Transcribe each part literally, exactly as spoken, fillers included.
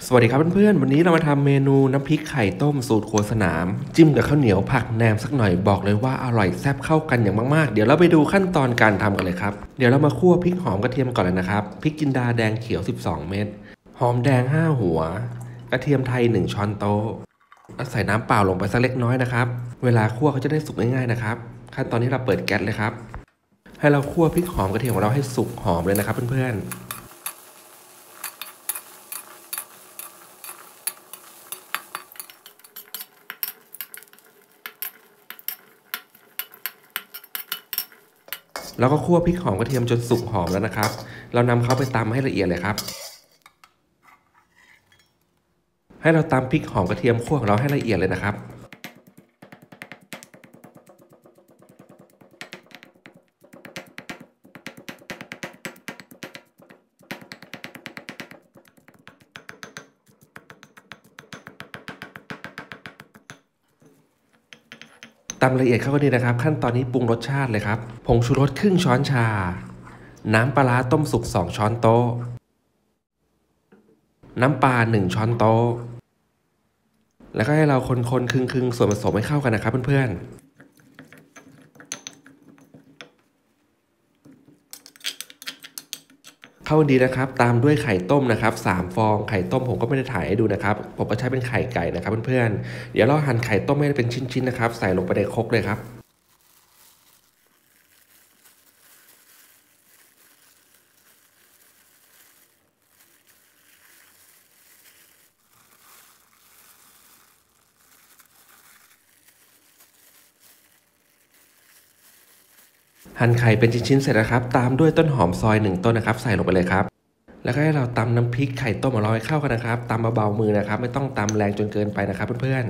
สวัสดีครับเพื่อนๆวันนี้เรามาทำเมนูน้ำพริกไข่ต้มสูตรครัวสนามจิ้มกับข้าวเหนียวผักแหนมสักหน่อยบอกเลยว่าอร่อยแซ่บเข้ากันอย่างมากๆเดี๋ยวเราไปดูขั้นตอนการทำกันเลยครับเดี๋ยวเรามาคั่วพริกหอมกระเทียมก่อนเลยนะครับพริกจินดาแดงเขียวสิบสองเม็ดหอมแดงห้าหัวกระเทียมไทยหนึ่งช้อนโต๊ะใส่น้ำเปล่าลงไปสักเล็กน้อยนะครับเวลาคั่วเขาจะได้สุกง่ายๆนะครับขั้นตอนนี้เราเปิดแก๊สเลยครับให้เราคั่วพริกหอมกระเทียมของเราให้สุกหอมเลยนะครับเพื่อนๆแล้วก็คั่วพริกหอมกระเทียมจนสุกหอมแล้วนะครับเรานำเขาไปตำให้ละเอียดเลยครับให้เราตำพริกหอมกระเทียมคั่วของเราให้ละเอียดเลยนะครับตำละเอียดเข้ากันดีนะครับขั้นตอนนี้ปรุงรสชาติเลยครับผงชูรสครึ่งช้อนชาน้ำปลาร้าต้มสุกสองช้อนโต๊ะน้ำปลาหนึ่งช้อนโต๊ะแล้วก็ให้เราคนๆครึ่งๆส่วนผสมให้เข้ากันนะครับเพื่อนๆเข้าดีนะครับตามด้วยไข่ต้มนะครับสามฟองไข่ต้มผมก็ไม่ได้ถ่ายให้ดูนะครับผมก็ใช้เป็นไข่ไก่นะครับเพื่อนๆเดี๋ยวเราหั่นไข่ต้มให้เป็นชิ้นๆนะครับใส่ลงไปในครกเลยครับหั่นไข่เป็นชิ้นๆเสร็จแล้วครับตามด้วยต้นหอมซอยหนึ่งต้นนะครับใส่ลงไปเลยครับแล้วก็ให้เราตำน้ำพริกไข่ต้มของเราให้เข้ากันนะครับตำเบาๆมือนะครับไม่ต้องตำแรงจนเกินไปนะครับเพื่อน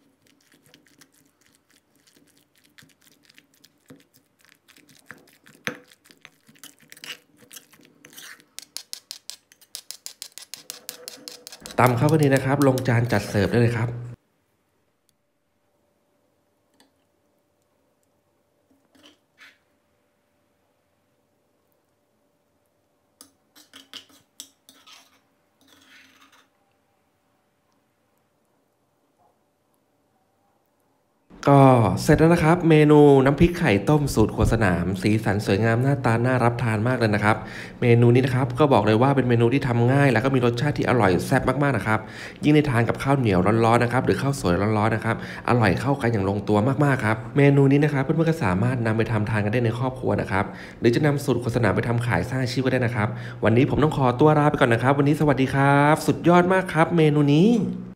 ๆตำเข้ากันดีนะครับลงจานจัดเสิร์ฟได้เลยครับก็เสร็จแล้วนะครับเมนูน้ำพริกไข่ต้มสูตรครัวสนามสีสันสวยงามหน้าตาน่ารับทานมากเลยนะครับเมนูนี้นะครับก็บอกเลยว่าเป็นเมนูที่ทำง่ายแล้วก็มีรสชาติที่อร่อยแซ่บมากๆนะครับยิ่งได้ทานกับข้าวเหนียวร้อนๆนะครับหรือข้าวสวยร้อนๆนะครับอร่อยเข้ากันอย่างลงตัวมากๆครับเมนูนี้นะครับเพื่อนๆก็สามารถนำไปทำทานกันได้ในครอบครัวนะครับหรือจะนำสูตรครัวสนามไปทำขายสร้างอาชีพก็ได้นะครับวันนี้ผมต้องขอตัวลาไปก่อนนะครับวันนี้สวัสดีครับสุดยอดมากครับเมนูนี้